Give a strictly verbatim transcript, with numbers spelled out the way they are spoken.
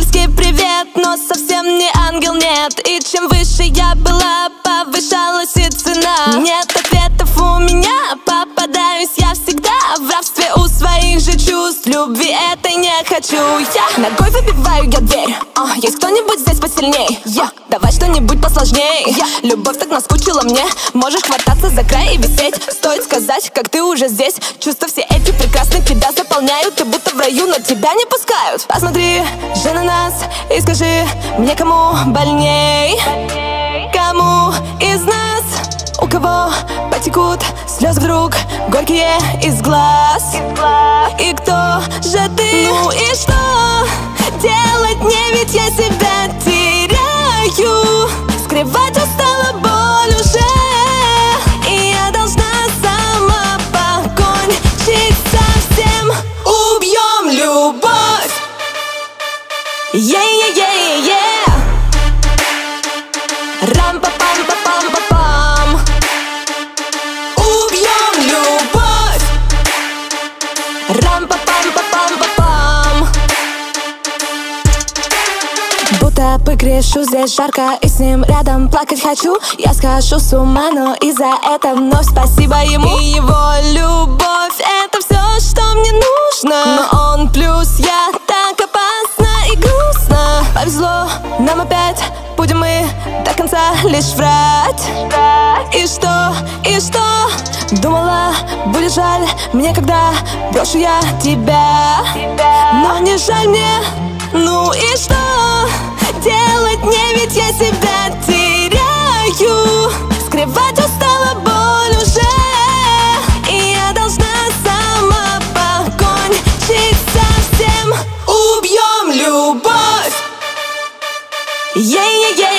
Ангельский привет, но совсем не ангел, нет. И чем выше я была, повышалась и цена. Нет ответов у меня, попадаюсь я всегда в рабстве у своих же чувств. Любви этой не хочу я. Ногой выбиваю я дверь. а, Есть кто-нибудь здесь посильней? Я. Давай что-нибудь посложней. Я. Любовь так наскучила мне. Можешь хвататься за край и висеть. Стоит сказать, как ты уже здесь. Чувства все эти прекрасно тебя заполняют. Ты будто в раю, но тебя не пускают. Посмотри же на нас и скажи мне, кому больней? Кому из нас? У кого потекут слезы вдруг горькие из глаз? И кто же ты? Ну и что делать мне, ведь я себя теряю. Скрывать устала боль уже, и я должна сама покончить совсем. Убьем любовь. Е-е-е-е-е. Рам-па-пам-па-пам-па-пам. Убьем любовь. Рам-па-пам-па-пам-па-пам. Будто погрешу, здесь жарко, и с ним рядом плакать хочу. Я схожу с ума, но и за это вновь спасибо ему. И его любовь — это все, что мне нужно. Но он плюс я, так опасно и грустно. Повезло нам опять, будем мы до конца лишь врать. И что, и что? Думала, будет жаль мне, когда брошу я тебя. Но не жаль мне. Ну и что делать мне, ведь я себя теряю. Скрывать устала боль уже, и я должна сама покончить совсем. Убьем любовь. Е-е-е.